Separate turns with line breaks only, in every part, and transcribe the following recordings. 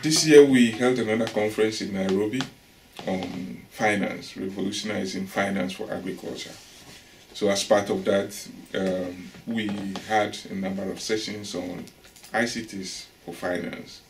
This year we held another conference in Nairobi on finance, revolutionizing finance for agriculture. So as part of that, we had a number of sessions on ICTs for finance,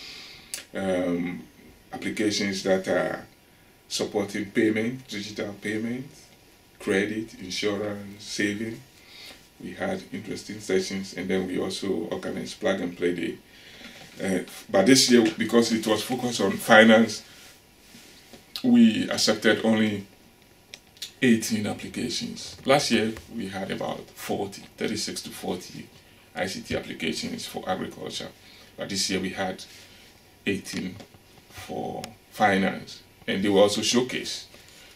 applications that are supporting payment, digital payment, credit, insurance, saving. We had interesting sessions, and then we also organized Plug and Play Day. But this year, because it was focused on finance, we accepted only 18 applications. Last year, we had about 36 to 40 ICT applications for agriculture. But this year, we had 18 for finance, and they were also showcased.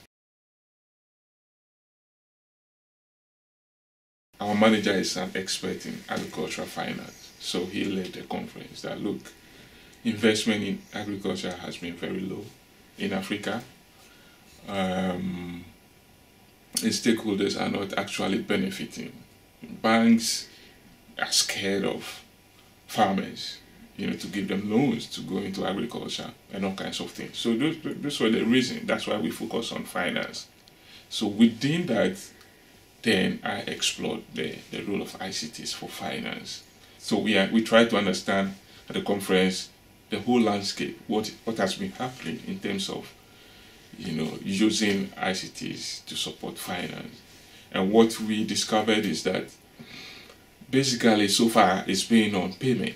Our manager is an expert in agricultural finance, so he led the conference that, look, investment in agriculture has been very low in Africa. And stakeholders are not actually benefiting. Banks are scared of farmers, to give them loans to go into agriculture and all kinds of things. So those were the reason. That's why we focus on finance. So within that, then I explored the role of ICTs for finance. So we try to understand at the conference the whole landscape, what has been happening in terms of using ICTs to support finance. And what we discovered is that basically so far it's been on payment.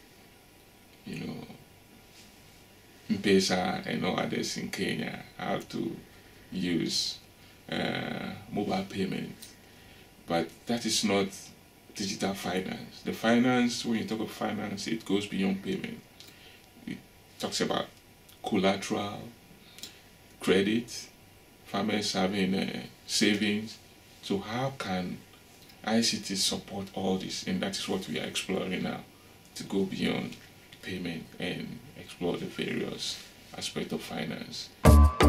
M-Pesa and all others in Kenya have to use mobile payment, but that is not digital finance. The finance, when you talk of finance, it goes beyond payment. It talks about collateral, credit, farmers having savings. So how can ICT support all this? And that is what we are exploring now, to go beyond payment and explore the various aspects of finance.